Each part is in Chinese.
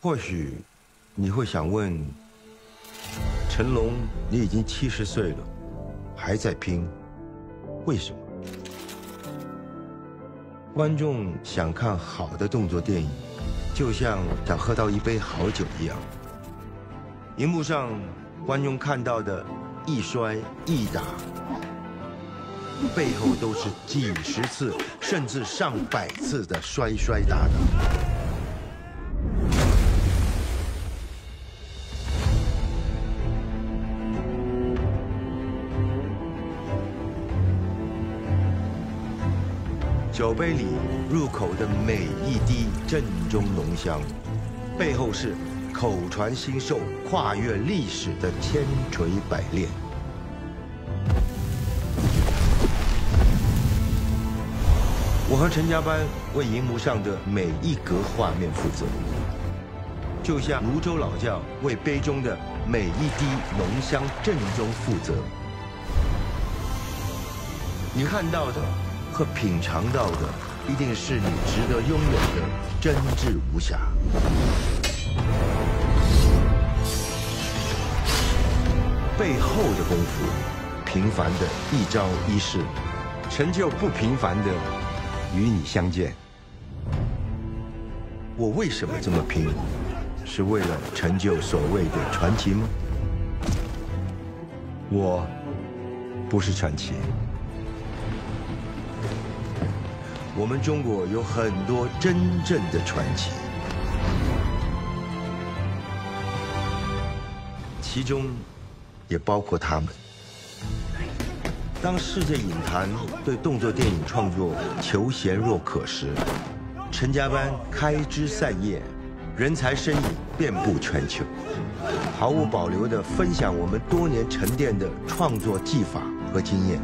或许你会想问，成龙，你已经70岁了，还在拼，为什么？观众想看好的动作电影，就像想喝到一杯好酒一样。荧幕上观众看到的一摔一打，背后都是几十次甚至上百次的摔打打。酒杯里入口的每一滴正宗浓香，背后是口传心授、跨越历史的千锤百炼。我和陈家班为荧幕上的每一格画面负责，就像泸州老窖为杯中的每一滴浓香正宗负责。你看到的和品尝到的，一定是你值得拥有的真挚无瑕。背后的功夫，平凡的一招一式，成就不平凡的与你相见。我为什么这么拼？是为了成就所谓的传奇吗？我不是传奇。我们中国有很多真正的传奇，其中也包括他们。当世界影坛对动作电影创作求贤若渴时，陈家班开枝散叶，人才身影遍布全球，毫无保留地分享我们多年沉淀的创作技法和经验。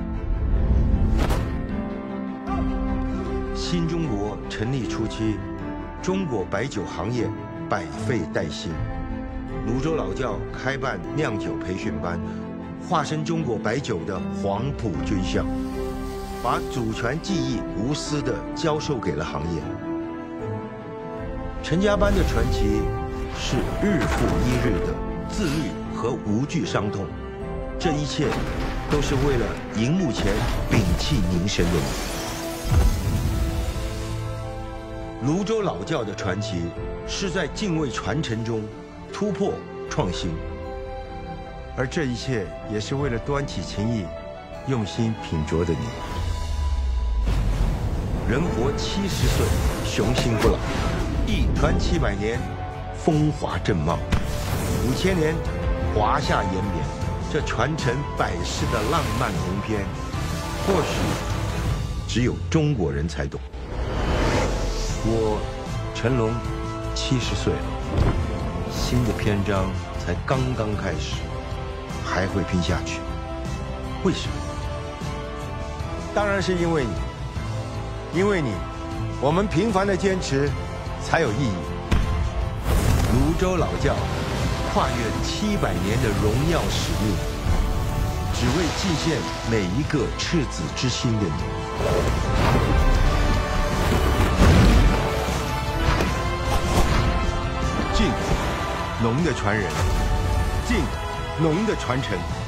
新中国成立初期，中国白酒行业百废待兴。泸州老窖开办酿酒培训班，化身中国白酒的黄埔军校，把祖传技艺无私地教授给了行业。陈家班的传奇是日复一日的自律和无惧伤痛，这一切都是为了荧幕前屏气凝神的你。泸州老窖的传奇是在敬畏传承中突破创新，而这一切也是为了端起情谊用心品酌的你。人活70岁，雄心不老；一传700年，风华正茂；5000年，华夏延绵。这传承百世的浪漫鸿篇，或许只有中国人才懂。我成龙70岁了，新的篇章才刚刚开始，还会拼下去。为什么？当然是因为你，因为你，我们平凡的坚持才有意义。泸州老窖跨越700年的荣耀使命，只为祭献每一个赤子之心的你。敬浓的传人，敬浓的传承。